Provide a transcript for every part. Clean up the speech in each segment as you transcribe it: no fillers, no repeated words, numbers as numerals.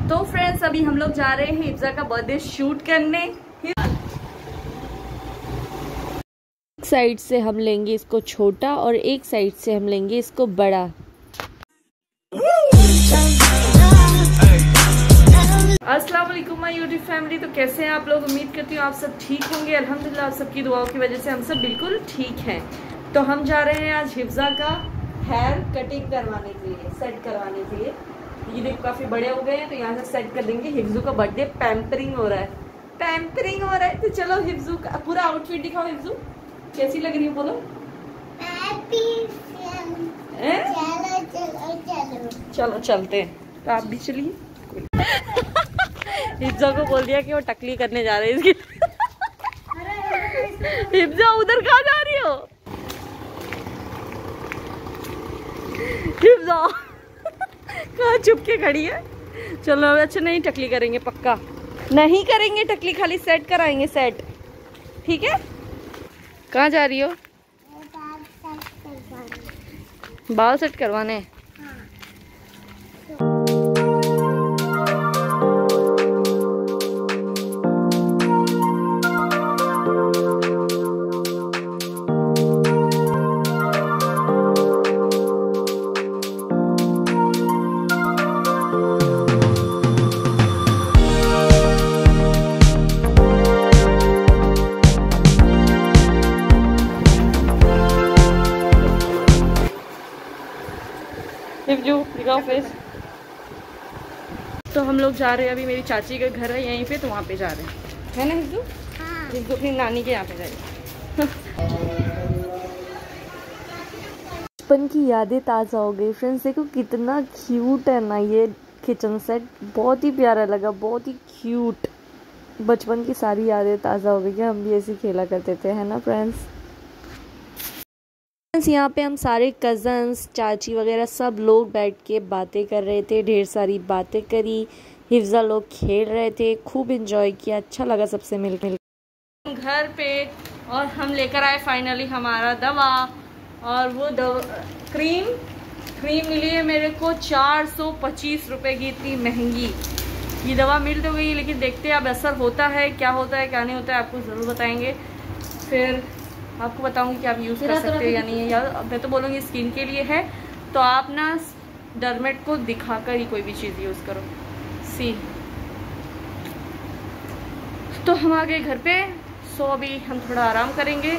तो फ्रेंड्स अभी हम लोग जा रहे हैं हिफ्जा का बर्थडे शूट करने। एक साइड से हम लेंगे इसको छोटा और एक साइड से हम लेंगे इसको बड़ा। अस्सलाम वालेकुम माय यूट्यूब फैमिली। तो कैसे हैं आप लोग? उम्मीद करती हूँ आप सब ठीक होंगे। अल्हम्दुलिल्लाह आप सबकी दुआओं की वजह से हम सब बिल्कुल ठीक हैं। तो हम जा रहे हैं आज हिफ्जा का हेयर कटिंग करवाने के लिए, सेट करवाने के लिए। ये देखो काफी बड़े हो गए हैं तो यहाँ से सेट कर देंगे। हिफ्जू का बर्थडे पैम्परिंग हो रहा है, पैम्परिंग हो रहा है। तो चलो हिफ्जू का पूरा आउटफिट दिखाओ। हिफ्जू कैसी लग रही है बोलो? चलो चलते हैं। तो आप भी चलिए। हिफ्जा को बोल दिया कि वो टकली करने जा रहे हैं इसकी। हिफ्जा उधर कहाँ जा रही हो? हिफ्जा कहाँ छुप के खड़ी है? चलो अच्छा नहीं टकली करेंगे, पक्का नहीं करेंगे टकली, खाली सेट कराएंगे सेट, ठीक है? कहाँ जा रही हो? बाल सेट करवाने। हिफ्जू दिखाओ फेस। तो हम लोग जा रहे हैं, अभी मेरी चाची का घर है यहीं पे, तो वहाँ पे जा रहे हैं, है ना हिफ्जू? हाँ। हिफ्जू अपनी नानी के यहाँ पे जाएगी। बचपन की यादें ताज़ा हो गई। फ्रेंड्स देखो कितना क्यूट है ना ये किचन सेट, बहुत ही प्यारा लगा, बहुत ही क्यूट। बचपन की सारी यादें ताज़ा हो गई कि हम भी ऐसे खेला करते थे, है ना फ्रेंड्स? यहाँ पे हम सारे कज़न्स, चाची वगैरह सब लोग बैठ के बातें कर रहे थे, ढेर सारी बातें करी। हिफ्जा लोग खेल रहे थे, खूब एंजॉय किया, अच्छा लगा सबसे मिल घर पे। और हम लेकर आए फाइनली हमारा दवा, और वो दवा क्रीम मिली है मेरे को 425 रुपए की, इतनी महंगी। ये दवा मिल तो गई, लेकिन देखते हैं अब असर होता है, क्या होता है क्या नहीं होता है, आपको ज़रूर बताएंगे। फिर आपको बताऊंगी कि आप यूज़ कर सकते हो या नहीं है। या मैं तो बोलूँगी स्किन के लिए है, तो आप ना डर्मेट को दिखाकर ही कोई भी चीज़ यूज़ करो। सी तो हम आ गए घर पे। सो अभी हम थोड़ा आराम करेंगे,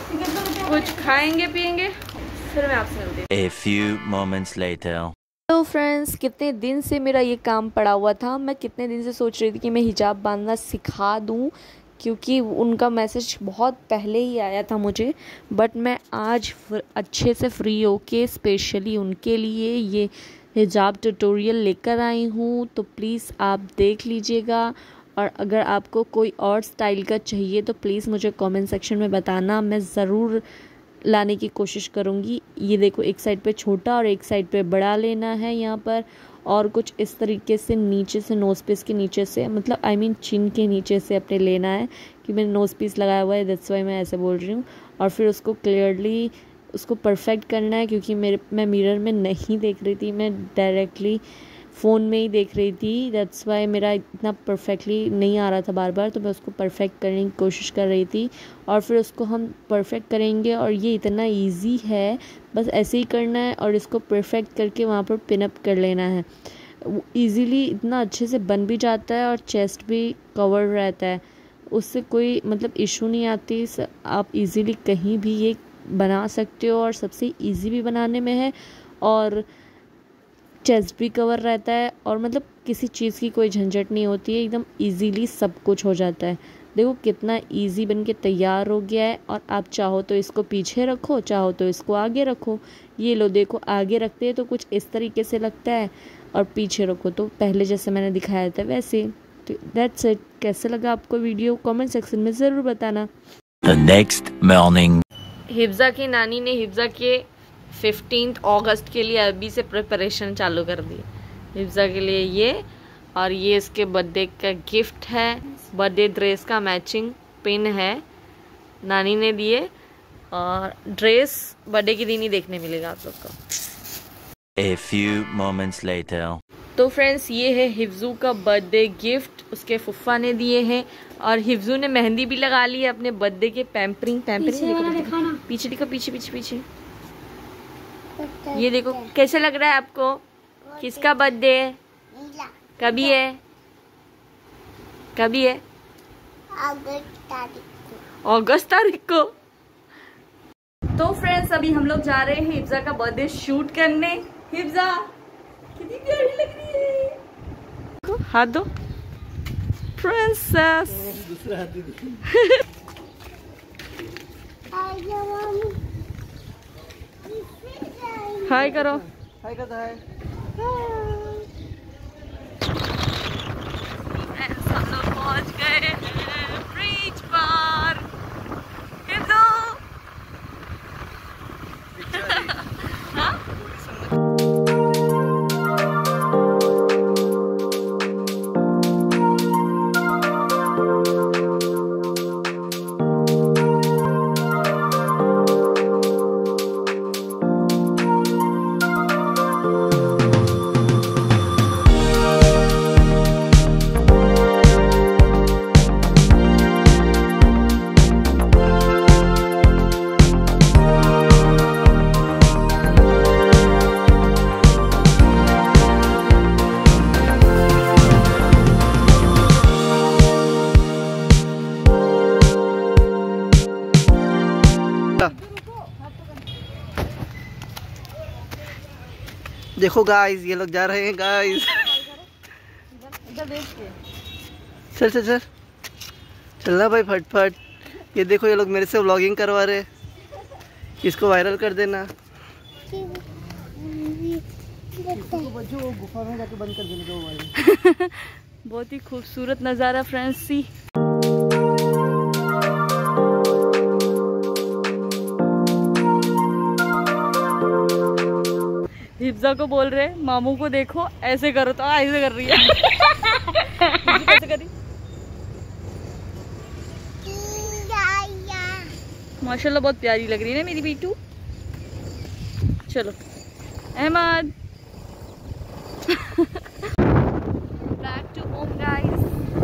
कुछ खाएंगे पिएंगे, फिर मैं आपसे मिलती हूँ। A few moments later. तो फ्रेंड्स कितने दिन से मेरा ये काम पड़ा हुआ था। मैं कितने दिन से सोच रही थी कि मैं हिजाब बांधना सिखा दूँ, क्योंकि उनका मैसेज बहुत पहले ही आया था मुझे। बट मैं आज अच्छे से फ्री होके स्पेशली उनके लिए ये हिजाब ट्यूटोरियल लेकर आई हूँ। तो प्लीज़ आप देख लीजिएगा, और अगर आपको कोई और स्टाइल का चाहिए तो प्लीज़ मुझे कमेंट सेक्शन में बताना, मैं ज़रूर लाने की कोशिश करूँगी। ये देखो एक साइड पे छोटा और एक साइड पे बड़ा लेना है यहाँ पर, और कुछ इस तरीके से नीचे से नोज़ पीस के नीचे से, मतलब आई मीन चिन के नीचे से अपने लेना है, कि मैंने नोज़ पीस लगाया हुआ है, दैट्स वाई मैं ऐसे बोल रही हूँ। और फिर उसको क्लियरली उसको परफेक्ट करना है, क्योंकि मैं मिरर में नहीं देख रही थी, मैं डायरेक्टली फ़ोन में ही देख रही थी, दैट्स वाई मेरा इतना परफेक्टली नहीं आ रहा था बार बार, तो मैं उसको परफेक्ट करने की कोशिश कर रही थी। और फिर उसको हम परफेक्ट करेंगे, और ये इतना इजी है, बस ऐसे ही करना है और इसको परफेक्ट करके वहाँ पर पिनअप कर लेना है। इजीली इतना अच्छे से बन भी जाता है, और चेस्ट भी कवर रहता है, उससे कोई मतलब इशू नहीं आती। आप इजीली कहीं भी ये बना सकते हो, और सबसे इजी भी बनाने में है, और चेस्ट भी कवर रहता है, और मतलब किसी चीज़ की कोई झंझट नहीं होती है, एकदम इजीली सब कुछ हो जाता है। देखो कितना इजी बन के तैयार हो गया है। और आप चाहो तो इसको पीछे रखो, चाहो तो इसको आगे रखो। ये लो देखो, आगे रखते हैं तो कुछ इस तरीके से लगता है, और पीछे रखो तो पहले जैसे मैंने दिखाया था वैसे। तो दैट्स इट। कैसे लगा आपको वीडियो कमेंट सेक्शन में ज़रूर बताना। The next morning. हिफ्जा की नानी ने हिफ्जा के 15 अगस्त के लिए अभी से प्रिपरेशन चालू कर दी। हिफ्जा के लिए ये, और ये इसके बर्थडे का गिफ्ट है, बर्थडे ड्रेस का मैचिंग पिन है, नानी ने दिए। और ड्रेस बर्थडे के दिन ही देखने मिलेगा आप लोग को। A few moments later. तो फ्रेंड्स ये है हिफ्जू का बर्थडे गिफ्ट, उसके फुफ्फा ने दिए हैं। और हिफ्जू ने मेहंदी भी लगा ली है अपने बर्थडे के पैम्परिंग। पीछे देखो, पीछे पीछे पीछे ये देखो कैसे लग रहा है आपको? किसका बर्थडे है? कभी है? कभी है? अगस्त तारीख को। तो फ्रेंड्स अभी हम लोग जा रहे हैं हिफ्जा का बर्थडे शूट करने। हिफ्जा कितनी प्यारी लग रही है, हाथ दो प्रिंसेस। हाय करो, हाय करता है। हम लोग पहुंच गए ब्रिज पर। हिफ्जा देखो गाइस, ये लोग जा रहे हैं गाइस। चल चल चल चलना भाई फटफट। ये देखो ये लोग मेरे से व्लॉगिंग करवा रहे, इसको वायरल कर देना। गुफा में जाके बंद कर देना। बहुत ही खूबसूरत नज़ारा फ्रेंड्स। सी हिफ्जा को बोल रहे मामू को देखो ऐसे करो, तो ऐसे कर रही है। कैसे करी? माशाल्लाह बहुत प्यारी लग रही है ना मेरी बीटू। चलो Ahmad back to home guys.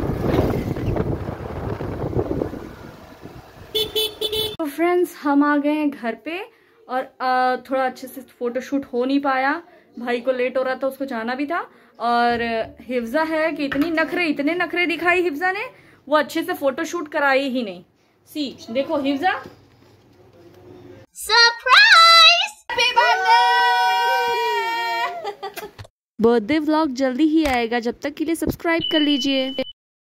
तो फ्रेंड्स हम आ गए हैं घर पे और थोड़ा अच्छे से फोटोशूट हो नहीं पाया, भाई को लेट हो रहा था, उसको जाना भी था। और हिफ्जा है कि इतने नखरे दिखाई हिफ्जा ने, वो अच्छे से फोटोशूट कराई ही नहीं। सी देखो Hifza, surprise, happy birthday. Birthday vlog जल्दी ही आएगा, जब तक के लिए सब्सक्राइब कर लीजिए।